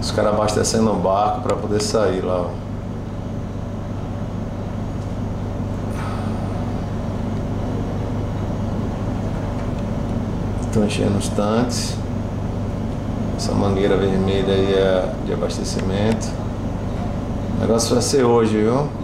Os caras abastecendo o barco pra poder sair lá, ó. Estão enchendo os tanques. Essa mangueira vermelha aí é de abastecimento. O negócio vai ser hoje, viu?